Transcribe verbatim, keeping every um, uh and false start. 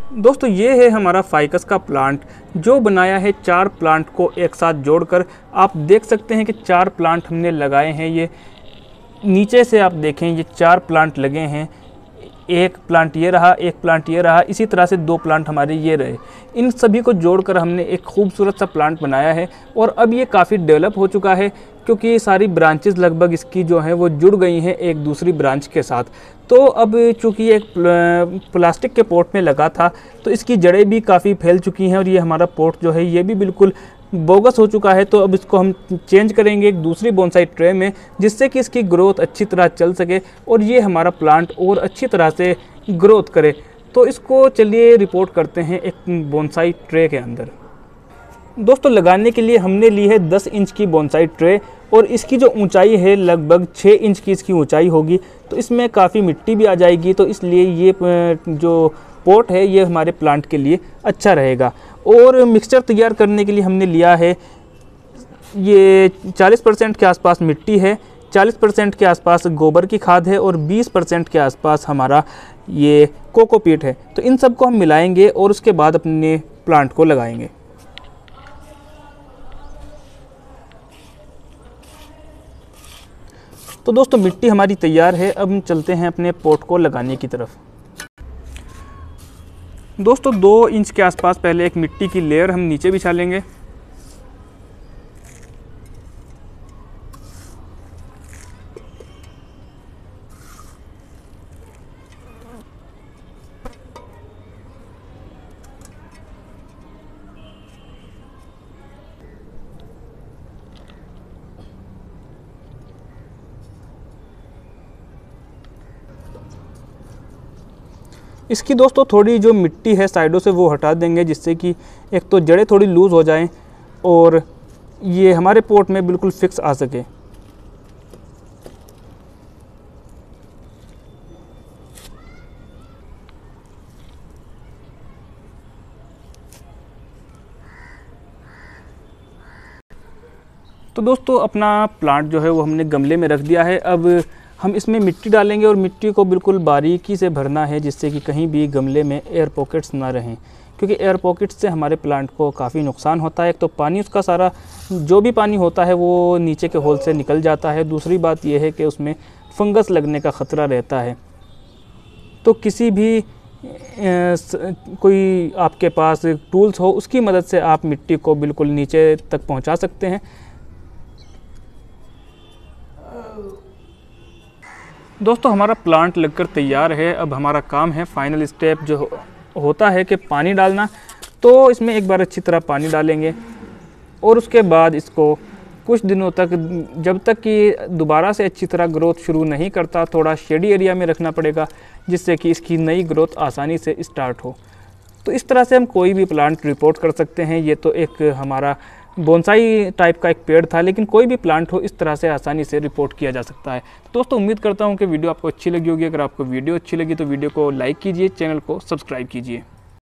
दोस्तों ये है हमारा फाइकस का प्लांट जो बनाया है चार प्लांट को एक साथ जोड़कर। आप देख सकते हैं कि चार प्लांट हमने लगाए हैं। ये नीचे से आप देखें, ये चार प्लांट लगे हैं। एक प्लांट ये रहा, एक प्लांट ये रहा, इसी तरह से दो प्लांट हमारे ये रहे। इन सभी को जोड़कर हमने एक खूबसूरत सा प्लांट बनाया है और अब ये काफ़ी डेवलप हो चुका है क्योंकि सारी ब्रांचेस लगभग इसकी जो हैं वो जुड़ गई हैं एक दूसरी ब्रांच के साथ। तो अब चूँकि ये एक प्लास्टिक के पॉट में लगा था तो इसकी जड़ें भी काफ़ी फैल चुकी हैं और ये हमारा पॉट जो है ये भी बिल्कुल बोगस हो चुका है। तो अब इसको हम चेंज करेंगे एक दूसरी बोनसाई ट्रे में जिससे कि इसकी ग्रोथ अच्छी तरह चल सके और ये हमारा प्लांट और अच्छी तरह से ग्रोथ करे। तो इसको चलिए रिपोर्ट करते हैं एक बोनसाई ट्रे के अंदर। दोस्तों लगाने के लिए हमने ली है दस इंच की बोनसाई ट्रे और इसकी जो ऊंचाई है लगभग छः इंच की इसकी ऊंचाई होगी। तो इसमें काफ़ी मिट्टी भी आ जाएगी, तो इसलिए ये जो पॉट है ये हमारे प्लांट के लिए अच्छा रहेगा। और मिक्सचर तैयार करने के लिए हमने लिया है ये चालीस परसेंट के आसपास मिट्टी है, चालीस परसेंट के आसपास गोबर की खाद है और बीस परसेंट के आसपास हमारा ये कोकोपीट है। तो इन सब को हम मिलाएंगे और उसके बाद अपने प्लांट को लगाएंगे। तो दोस्तों मिट्टी हमारी तैयार है, अब हम चलते हैं अपने पॉट को लगाने की तरफ। दोस्तों दो इंच के आसपास पहले एक मिट्टी की लेयर हम नीचे बिछा लेंगे। इसकी दोस्तों थोड़ी जो मिट्टी है साइडों से वो हटा देंगे जिससे कि एक तो जड़ें थोड़ी लूज़ हो जाएं और ये हमारे पॉट में बिल्कुल फिक्स आ सके। तो दोस्तों अपना प्लांट जो है वो हमने गमले में रख दिया है। अब हम इसमें मिट्टी डालेंगे और मिट्टी को बिल्कुल बारीकी से भरना है जिससे कि कहीं भी गमले में एयर पॉकेट्स ना रहें, क्योंकि एयर पॉकेट्स से हमारे प्लांट को काफ़ी नुकसान होता है। एक तो पानी उसका सारा जो भी पानी होता है वो नीचे के होल से निकल जाता है, दूसरी बात यह है कि उसमें फंगस लगने का ख़तरा रहता है। तो किसी भी ए, कोई आपके पास टूल्स हो उसकी मदद से आप मिट्टी को बिल्कुल नीचे तक पहुँचा सकते हैं। दोस्तों हमारा प्लांट लगकर तैयार है। अब हमारा काम है फाइनल स्टेप जो होता है कि पानी डालना। तो इसमें एक बार अच्छी तरह पानी डालेंगे और उसके बाद इसको कुछ दिनों तक, जब तक कि दोबारा से अच्छी तरह ग्रोथ शुरू नहीं करता, थोड़ा शेडी एरिया में रखना पड़ेगा जिससे कि इसकी नई ग्रोथ आसानी से स्टार्ट हो। तो इस तरह से हम कोई भी प्लांट रिपोर्ट कर सकते हैं। ये तो एक हमारा बोनसाई टाइप का एक पेड़ था, लेकिन कोई भी प्लांट हो इस तरह से आसानी से रिपोर्ट किया जा सकता है। दोस्तों उम्मीद करता हूं कि वीडियो आपको अच्छी लगी होगी। अगर आपको वीडियो अच्छी लगी तो वीडियो को लाइक कीजिए, चैनल को सब्सक्राइब कीजिए।